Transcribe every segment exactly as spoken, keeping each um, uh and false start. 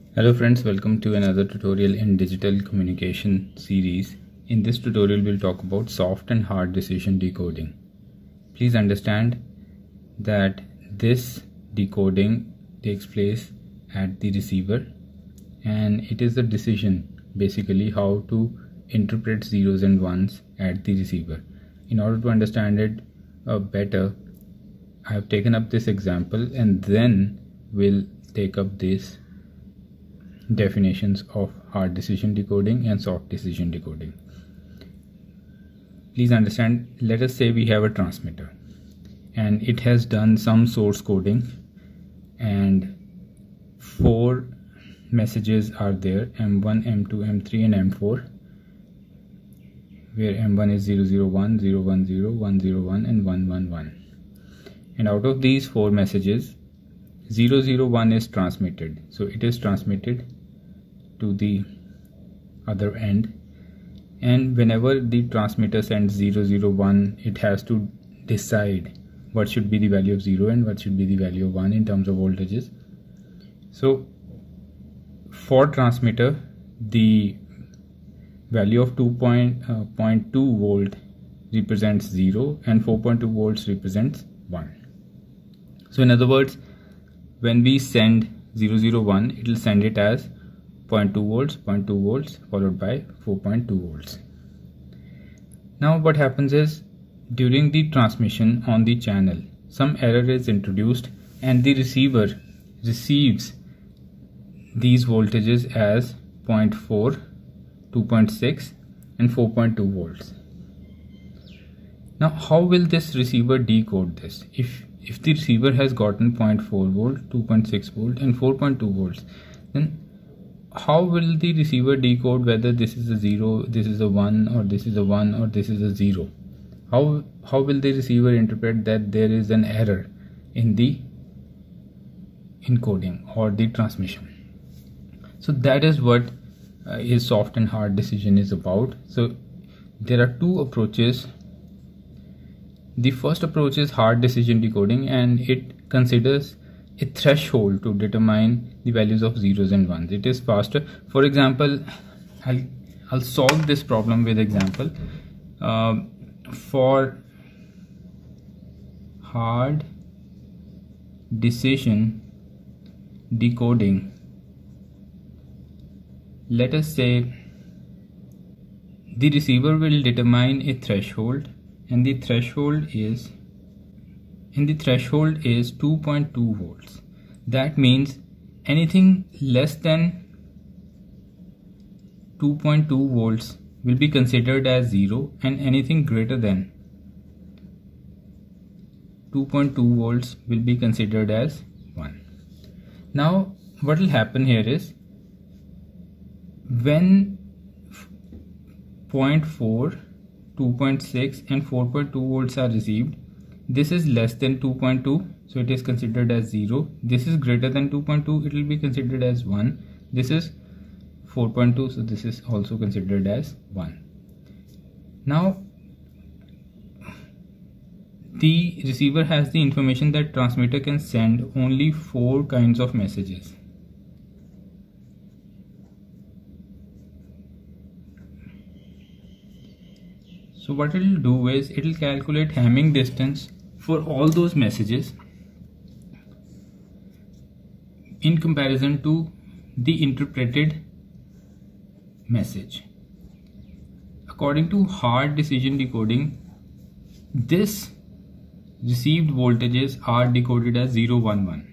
Hello friends, welcome to another tutorial in digital communication series. In this tutorial we'll talk about soft and hard decision decoding. Please understand that this decoding takes place at the receiver and it is a decision, basically how to interpret zeros and ones at the receiver. In order to understand it uh, better, I have taken up this example and then we'll take up this definitions of hard decision decoding and soft decision decoding. Please understand, let us say we have a transmitter and it has done some source coding and four messages are there, M one, M two, M three and M four, where M one is zero zero one, zero one zero, one zero one and one one one, and out of these four messages zero zero one is transmitted, so it is transmitted to the other end, and whenever the transmitter sends zero zero one, it has to decide what should be the value of zero and what should be the value of one in terms of voltages. So for transmitter, the value of two point two volt represents zero and four point two volts represents one. So in other words, when we send zero zero one, it will send it as zero point two volts, zero point two volts followed by four point two volts. Now what happens is, during the transmission on the channel, some error is introduced and the receiver receives these voltages as zero point four, two point six and four point two volts. Now how will this receiver decode this? If if the receiver has gotten zero point four volt, two point six volt and four point two volts, then how will the receiver decode whether this is a zero, this is a one, or this is a one, or this is a zero? How, how will the receiver interpret that there is an error in the encoding or the transmission? So that is what uh, is soft and hard decision is about. So there are two approaches. The first approach is hard decision decoding, and it considers a threshold to determine the values of zeros and ones. It is faster. For example, I'll, I'll solve this problem with example. Uh, for hard decision decoding, let us say the receiver will determine a threshold, and the threshold is and the threshold is two point two volts. That means anything less than two point two volts will be considered as zero, and anything greater than two point two volts will be considered as one. Now what will happen here is, when zero point four, two point six and four point two volts are received, this is less than two point two, so it is considered as zero. This is greater than two point two, it will be considered as one. This is four point two, so this is also considered as one. Now the receiver has the information that transmitter can send only four kinds of messages. So what it will do is, it will calculate Hamming distance for all those messages in comparison to the interpreted message. According to hard decision decoding, this received voltages are decoded as zero one one.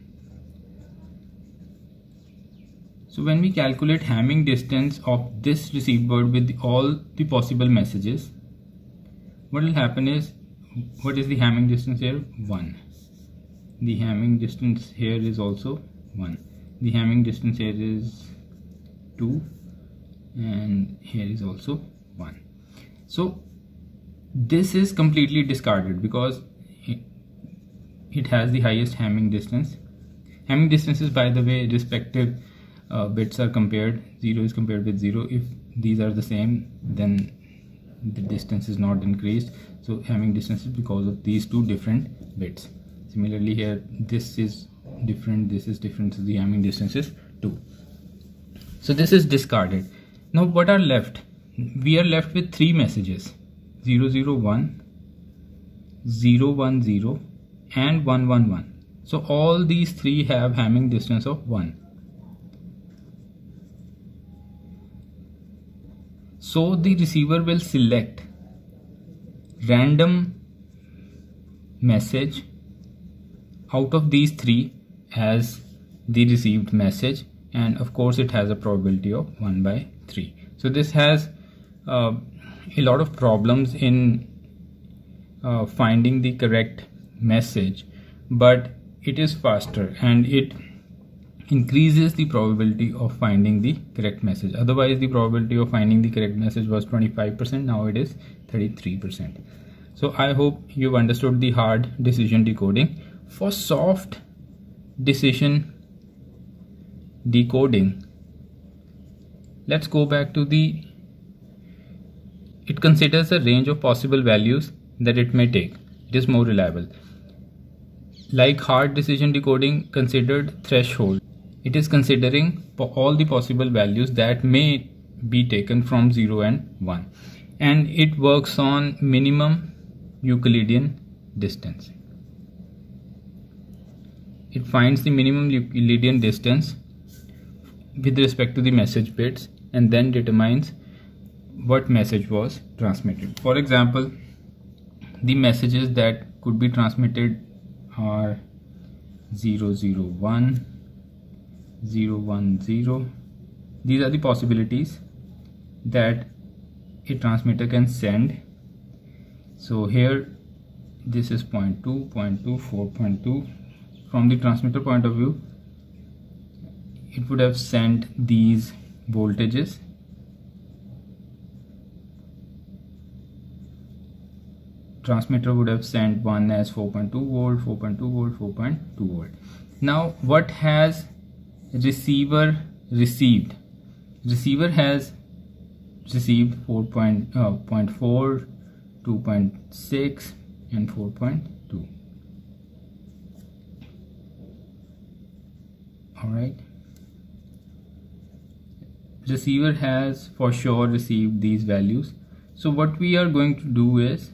So when we calculate Hamming distance of this received word with all the possible messages, what will happen is, what is the Hamming distance here? one. The Hamming distance here is also one. The Hamming distance here is two, and here is also one. So this is completely discarded because it, it has the highest Hamming distance. Hamming distances, by the way, respective uh, bits are compared. zero is compared with zero. If these are the same, then the distance is not increased. So Hamming distance is because of these two different bits. Similarly here, this is different, this is different, so the Hamming distance is two. So this is discarded. Now what are left? We are left with three messages, zero zero one, zero one zero and one one one. So all these three have Hamming distance of one. So the receiver will select random message out of these three as the received message, and of course it has a probability of one by three. So this has uh, a lot of problems in uh, finding the correct message, but it is faster and it increases the probability of finding the correct message. Otherwise the probability of finding the correct message was twenty-five percent, now it is thirty-three percent. So I hope you've understood the hard decision decoding. For soft decision decoding, let's go back to the, it considers a range of possible values that it may take. It is more reliable. Like hard decision decoding considered threshold, it is considering all the possible values that may be taken from zero and one, and it works on minimum Euclidean distance. It finds the minimum Euclidean distance with respect to the message bits and then determines what message was transmitted. For example, the messages that could be transmitted are zero zero one, zero one zero. These are the possibilities that a transmitter can send. So here this is zero point two, zero point two, four point two. From the transmitter point of view, it would have sent these voltages. Transmitter would have sent one as four point two volt, four point two volt, four point two volt. Now what has receiver received? Receiver has received four point four, two point six and four point two. Alright, receiver has for sure received these values. So what we are going to do is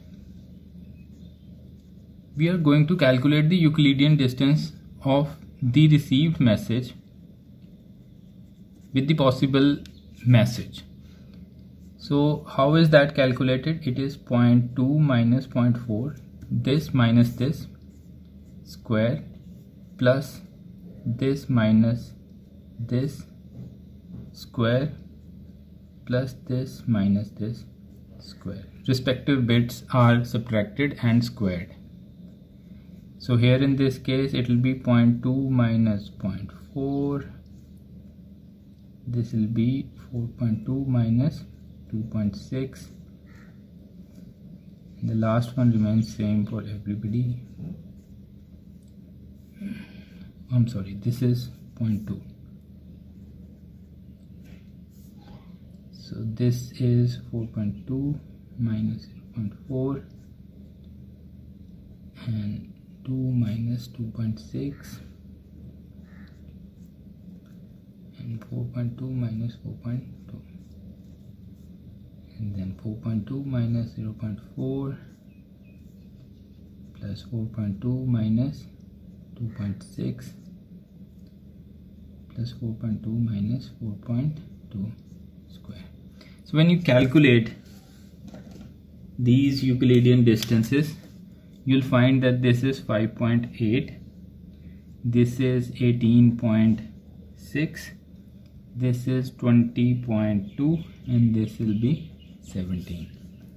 we are going to calculate the Euclidean distance of the received message with the possible message. So how is that calculated? It is zero point two minus zero point four, this minus this square, plus this minus this square, plus this minus this square. Respective bits are subtracted and squared. So here in this case it will be zero point two minus zero point four, this will be four point two minus two point six, the last one remains same for everybody. I'm sorry, this is zero point two. So this is four point two minus zero point four and two minus two point six and four point two minus four point two, and then four point two minus zero point four plus four point two minus two point six plus four point two minus four point two square. So when you calculate these Euclidean distances, you'll find that this is five point eight, this is eighteen point six, this is twenty point two, and this will be seventeen.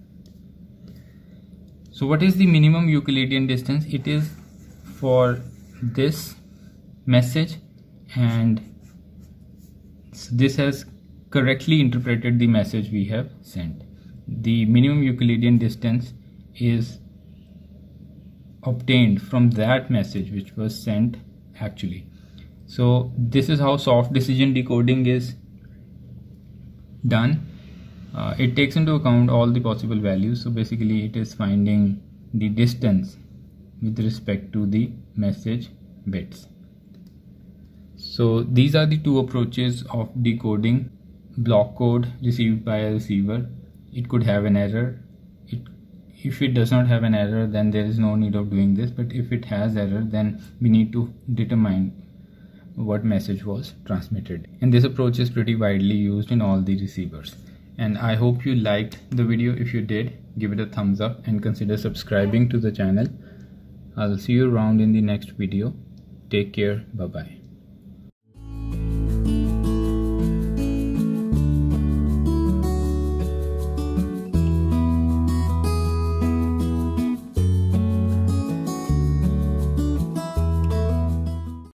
So what is the minimum Euclidean distance? It is for this message, and this has correctly interpreted the message we have sent. The minimum Euclidean distance is obtained from that message which was sent actually. So this is how soft decision decoding is done. Uh, it takes into account all the possible values. So basically it is finding the distance with respect to the message bits. So these are the two approaches of decoding block code received by a receiver. It could have an error. It, if it does not have an error, then there is no need of doing this, but if it has error, then we need to determine what message was transmitted. And this approach is pretty widely used in all the receivers. And I hope you liked the video. If you did, give it a thumbs up and consider subscribing to the channel. I'll see you around in the next video. Take care. Bye bye.